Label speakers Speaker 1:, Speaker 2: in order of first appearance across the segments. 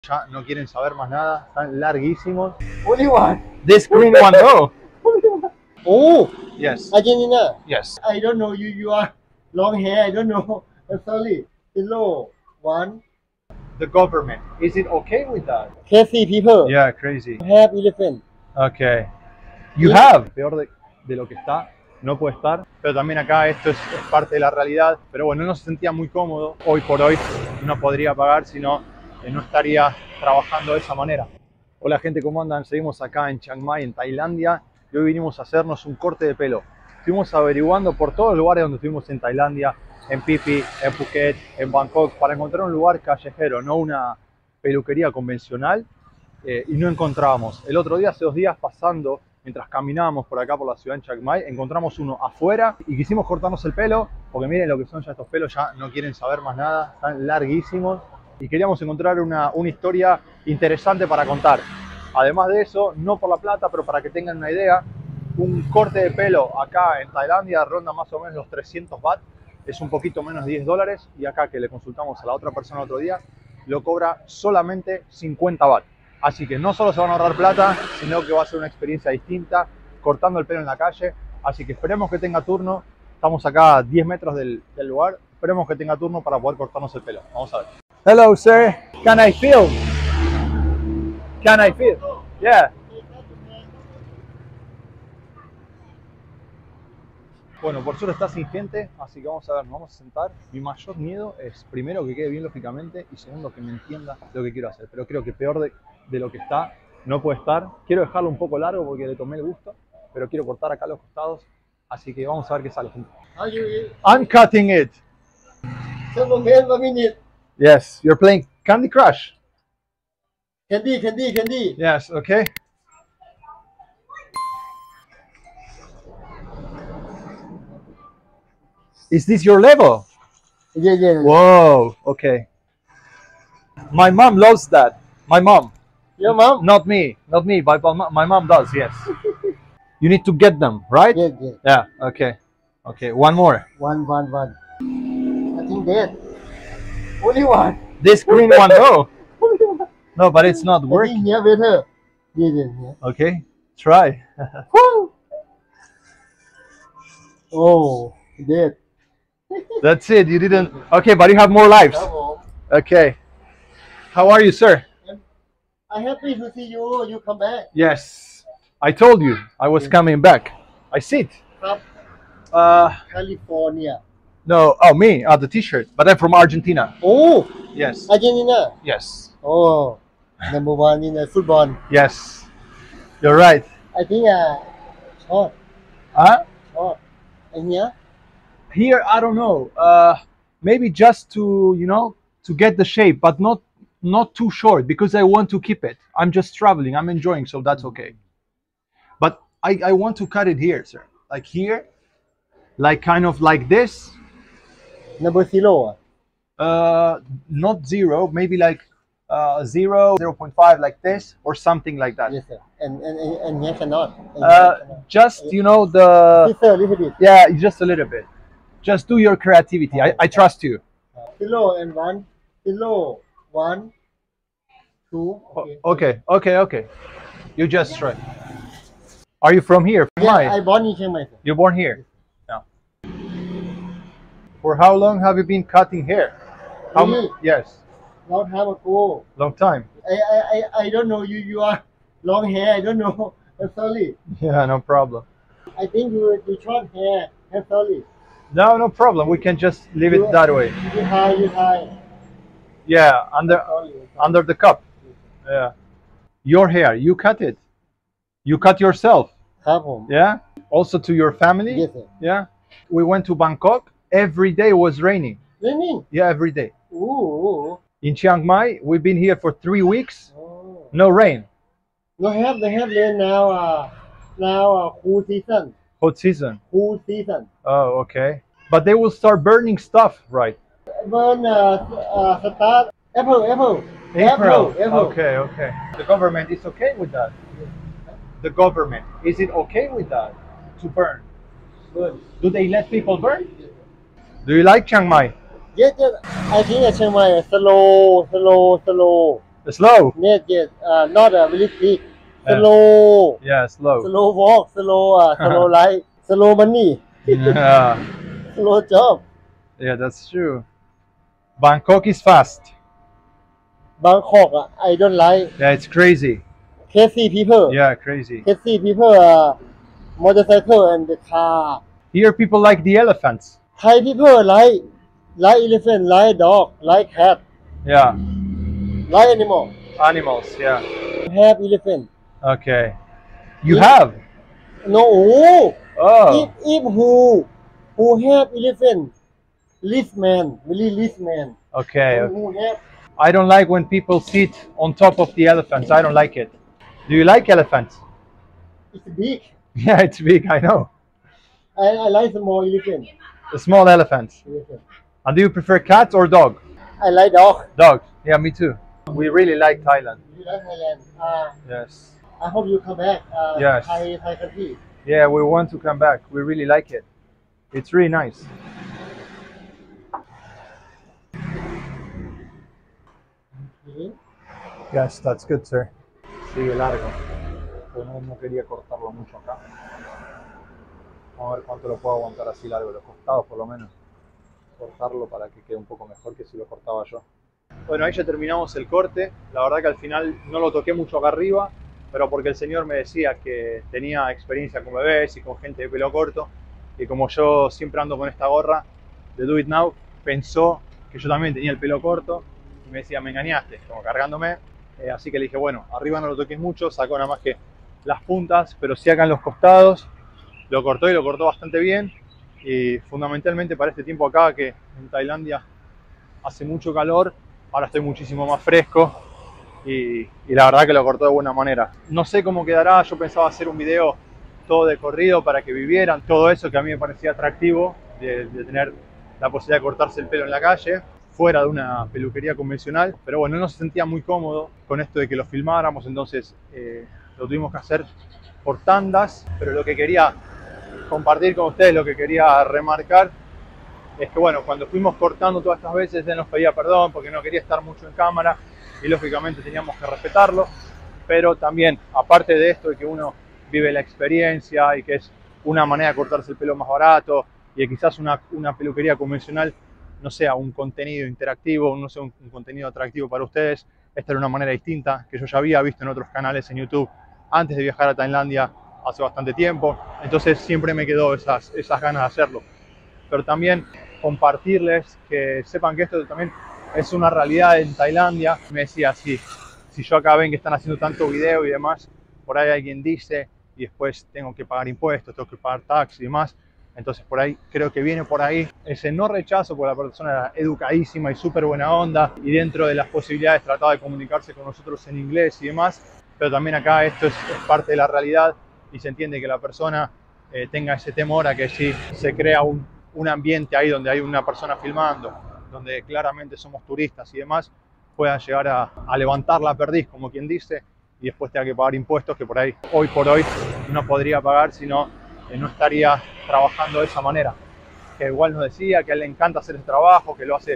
Speaker 1: Ya no quieren saber más nada, están larguísimos.
Speaker 2: Only one.
Speaker 1: This green one, no.
Speaker 2: Oh,
Speaker 1: Yes.
Speaker 2: Argentina.
Speaker 1: Yes.
Speaker 2: I don't know you. You are long hair. I don't know. I'm sorry. Hello. One.
Speaker 1: The government, is it okay with that?
Speaker 2: Crazy people.
Speaker 1: Yeah, crazy.
Speaker 2: Have elephant.
Speaker 1: Okay. You have. Peor de lo que está, no puede estar. Pero también acá esto es parte de la realidad. Pero bueno, no se sentía muy cómodo. Hoy por hoy no podría pagar, sino no estaría trabajando de esa manera. Hola gente, ¿cómo andan? Seguimos acá en Chiang Mai, en Tailandia. Y hoy vinimos a hacernos un corte de pelo. Estuvimos averiguando por todos los lugares donde estuvimos en Tailandia, en Phi Phi, en Phuket, en Bangkok, para encontrar un lugar callejero, no una peluquería convencional, y no encontrábamos. El otro día, hace 2 días, pasando, mientras caminábamos por acá por la ciudad de Chiang Mai, encontramos uno afuera y quisimos cortarnos el pelo, porque miren lo que son ya estos pelos, ya no quieren saber más nada, están larguísimos, y queríamos encontrar una historia interesante para contar. Además de eso, no por la plata, pero para que tengan una idea, un corte de pelo acá en Tailandia ronda más o menos los 300 baht, es un poquito menos de $10, y acá que le consultamos a la otra persona el otro día, lo cobra solamente 50 baht. Así que no solo se van a ahorrar plata, sino que va a ser una experiencia distinta, cortando el pelo en la calle. Así que esperemos que tenga turno. Estamos acá a 10 metros del lugar. Esperemos que tenga turno para poder cortarnos el pelo. Vamos a ver. Hello, sir. Can I film? Can I film? Yeah. Bueno, por suerte está sin gente, así que vamos a ver, nos vamos a sentar. Mi mayor miedo es, primero, que quede bien lógicamente, y segundo, que me entienda lo que quiero hacer. Pero creo que peor de lo que está, no puede estar. Quiero dejarlo un poco largo porque le tomé el gusto, pero quiero cortar acá los costados, así que vamos a ver qué sale. I'm cutting it.
Speaker 2: 1 minute.
Speaker 1: Yes, you're playing Candy Crush.
Speaker 2: Candy.
Speaker 1: Yes, okay. Is this your level?
Speaker 2: Yeah.
Speaker 1: Whoa, okay. My mom loves that. My mom.
Speaker 2: Your mom?
Speaker 1: Not me, but my mom does, yes. You need to get them, right?
Speaker 2: Yeah.
Speaker 1: Yeah, okay. Okay, one more.
Speaker 2: One. I think that. Only one.
Speaker 1: This green one, no.
Speaker 2: Only one.
Speaker 1: No, but it's not
Speaker 2: I think
Speaker 1: working.
Speaker 2: here better. Yeah.
Speaker 1: Okay, try.
Speaker 2: Woo! Oh, that.
Speaker 1: That's it, you didn't. Okay, but you have more lives. Okay. How are you, sir?
Speaker 2: I'm happy to see you. You come back.
Speaker 1: Yes. I told you I was coming back. I sit.
Speaker 2: From California.
Speaker 1: No, oh, me, the t-shirt. But I'm from Argentina.
Speaker 2: Oh,
Speaker 1: Yes.
Speaker 2: Argentina.
Speaker 1: Yes.
Speaker 2: Oh, number one in the football.
Speaker 1: Yes. You're right.
Speaker 2: I think short.
Speaker 1: Huh?
Speaker 2: And here?
Speaker 1: Here, I don't know. Maybe just to, to get the shape, but not too short, because I want to keep it. I'm just traveling. I'm enjoying, so that's okay. But I want to cut it here, sir. Like here, like kind of like this.
Speaker 2: Number 0.
Speaker 1: Not 0, maybe like 0, 0.5, like this, or something like that.
Speaker 2: Yes, sir. And here cannot. And here cannot.
Speaker 1: Just, the...
Speaker 2: Yes, sir, a little bit.
Speaker 1: Yeah, just a little bit. Just do your creativity. I trust you.
Speaker 2: 0 and 1. 0, 1, 2.
Speaker 1: Okay. You just try. Are you from here?
Speaker 2: Yeah, I born in Chiang Mai, sir.
Speaker 1: You're born here? Yeah. For how long have you been cutting hair?
Speaker 2: Me?
Speaker 1: Yes.
Speaker 2: Long time ago.
Speaker 1: Long time.
Speaker 2: I don't know you. You are long hair. I don't know. I'm sorry.
Speaker 1: Yeah, no problem.
Speaker 2: I think you short hair. I'm sorry.
Speaker 1: No problem. We can just leave it that way.
Speaker 2: You high.
Speaker 1: Yeah,
Speaker 2: Sorry.
Speaker 1: under the cup. Yeah. Your hair, you cut it. You cut yourself.
Speaker 2: ครับผม
Speaker 1: Yeah. Also to your family.
Speaker 2: Yes, sir.
Speaker 1: Yeah. We went to Bangkok. Every day was raining.
Speaker 2: Raining.
Speaker 1: Yeah, every day.
Speaker 2: Ooh.
Speaker 1: In Chiang Mai, we've been here for 3 weeks.
Speaker 2: Oh.
Speaker 1: No rain.
Speaker 2: They have rain now. Cool season.
Speaker 1: Hot season.
Speaker 2: Cool season.
Speaker 1: Oh, okay. But they will start burning stuff, right?
Speaker 2: Burn start April.
Speaker 1: Okay. The government is okay with that. The government, is it okay with that? To burn?
Speaker 2: Burn.
Speaker 1: Do they let people burn? Do you like Chiang Mai?
Speaker 2: Yes. I think Chiang Mai slow.
Speaker 1: Slow.
Speaker 2: Yes, yes. Not very quick.
Speaker 1: Yeah.
Speaker 2: Slow.
Speaker 1: Yeah, slow.
Speaker 2: Slow walk. Slow life. Slow money.
Speaker 1: Yeah.
Speaker 2: Slow job.
Speaker 1: Yeah, that's true. Bangkok is fast.
Speaker 2: Bangkok, I don't like.
Speaker 1: Yeah, it's crazy.
Speaker 2: Crazy people.
Speaker 1: Yeah, crazy.
Speaker 2: Crazy people. Motorcycle and the car.
Speaker 1: Here people like the elephants.
Speaker 2: Thai people like elephant, like dog, like cat,
Speaker 1: Yeah,
Speaker 2: like animal.
Speaker 1: animals. Yeah.
Speaker 2: Have elephant.
Speaker 1: Okay. You
Speaker 2: Yeah.
Speaker 1: have?
Speaker 2: No. If
Speaker 1: Oh.
Speaker 2: who have elephant, rich man, really rich man.
Speaker 1: Okay.
Speaker 2: And who have
Speaker 1: I don't like when people sit on top of the elephants. I don't like it. Do you like elephants?
Speaker 2: it's big.
Speaker 1: Yeah, it's big. I know.
Speaker 2: I like small elephant.
Speaker 1: The small elephants.
Speaker 2: Elephant.
Speaker 1: And do you prefer cats or dog?
Speaker 2: I like dog.
Speaker 1: Dog. Yeah, me too. We really like Thailand.
Speaker 2: You like Thailand.
Speaker 1: Yes.
Speaker 2: I hope you come back.
Speaker 1: Yes.
Speaker 2: Thai country.
Speaker 1: Yeah, we want to come back. We really like it. It's really nice. Yes, that's good, sir. Sigue largo. Pero no quería cortarlo mucho acá. Vamos a ver cuánto lo puedo aguantar así largo, los costados por lo menos. Cortarlo para que quede un poco mejor que si lo cortaba yo. Bueno, ahí ya terminamos el corte. La verdad que al final no lo toqué mucho acá arriba, pero porque el señor me decía que tenía experiencia con bebés y con gente de pelo corto. Y como yo siempre ando con esta gorra de Do It Now, pensó que yo también tenía el pelo corto. Y me decía, me engañaste, como cargándome. Así que le dije, bueno, arriba no lo toques mucho, sacó nada más que las puntas, pero sí acá en los costados. Lo cortó y lo cortó bastante bien. Y fundamentalmente para este tiempo acá, que en Tailandia hace mucho calor, ahora estoy muchísimo más fresco y la verdad que lo cortó de buena manera. No sé cómo quedará, yo pensaba hacer un video todo de corrido para que vivieran todo eso que a mí me parecía atractivo, de tener la posibilidad de cortarse el pelo en la calle, fuera de una peluquería convencional, pero bueno, no se sentía muy cómodo con esto de que lo filmáramos, entonces lo tuvimos que hacer por tandas, pero lo que quería compartir con ustedes, lo que quería remarcar es que bueno, cuando fuimos cortando todas estas veces él nos pedía perdón porque no quería estar mucho en cámara y lógicamente teníamos que respetarlo, pero también aparte de esto de que uno vive la experiencia y que es una manera de cortarse el pelo más barato y que quizás una peluquería convencional no sea un contenido interactivo, no sea un contenido atractivo para ustedes, esta era una manera distinta que yo ya había visto en otros canales en YouTube antes de viajar a Tailandia hace bastante tiempo, entonces siempre me quedó esas ganas de hacerlo. Pero también compartirles que sepan que esto también es una realidad en Tailandia. Me decía, si yo acá ven que están haciendo tanto video y demás, por ahí alguien dice y después tengo que pagar impuestos, tengo que pagar tax y demás. Entonces por ahí creo que viene por ahí ese no rechazo, porque la persona era educadísima y súper buena onda y dentro de las posibilidades trataba de comunicarse con nosotros en inglés y demás. Pero también acá esto es parte de la realidad y se entiende que la persona tenga ese temor a que si se crea un ambiente ahí donde hay una persona filmando, donde claramente somos turistas y demás, pueda llegar a levantar la perdiz, como quien dice, y después tenga que pagar impuestos que por ahí, hoy por hoy, no podría pagar, sino no estaría trabajando de esa manera. Que igual nos decía que a él le encanta hacer ese trabajo, que lo hace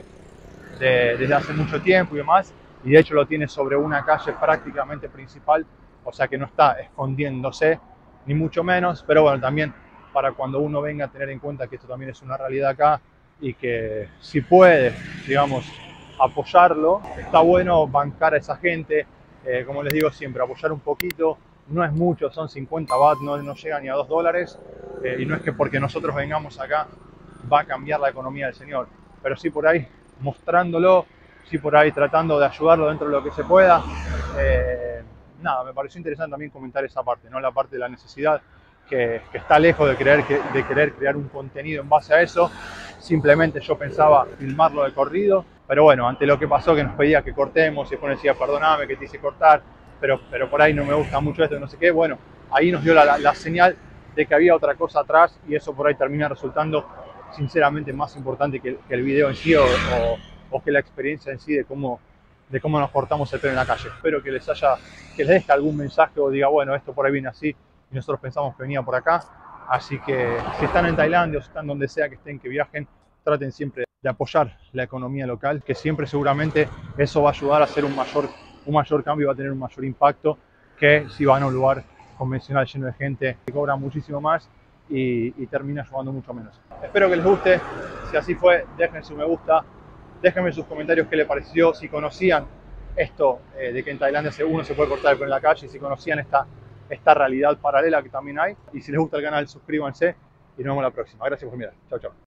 Speaker 1: desde hace mucho tiempo y demás, y de hecho lo tiene sobre una calle prácticamente principal, o sea que no está escondiéndose, ni mucho menos, pero bueno, también para cuando uno venga a tener en cuenta que esto también es una realidad acá y que si puede, digamos, apoyarlo, está bueno bancar a esa gente, como les digo siempre, apoyar un poquito, no es mucho, son 50 baht, no llega ni a $2, y no es que porque nosotros vengamos acá va a cambiar la economía del señor, pero sí por ahí mostrándolo, sí por ahí tratando de ayudarlo dentro de lo que se pueda. Nada, me pareció interesante también comentar esa parte, ¿no? La parte de la necesidad, que está lejos de querer crear un contenido en base a eso. Simplemente yo pensaba filmarlo de corrido, pero bueno, ante lo que pasó, que nos pedía que cortemos y después decía, perdóname que te hice cortar, pero por ahí no me gusta mucho esto, no sé qué, bueno, ahí nos dio la señal de que había otra cosa atrás y eso por ahí termina resultando sinceramente más importante que el video en sí o que la experiencia en sí de cómo nos cortamos el pelo en la calle. Espero que les deje algún mensaje o diga, bueno, esto por ahí viene así y nosotros pensamos que venía por acá. Así que si están en Tailandia o si están donde sea que estén, que viajen, traten siempre de apoyar la economía local, que siempre seguramente eso va a ayudar a hacer un mayor un mayor cambio, va a tener un mayor impacto que si van a un lugar convencional lleno de gente que cobra muchísimo más y termina ayudando mucho menos. Espero que les guste. Si así fue, dejen su me gusta, déjenme sus comentarios qué les pareció, si conocían esto de que en Tailandia uno se puede cortar el pelo en la calle, si conocían esta realidad paralela que también hay. Y si les gusta el canal, suscríbanse y nos vemos la próxima. Gracias por mirar. Chao, chao.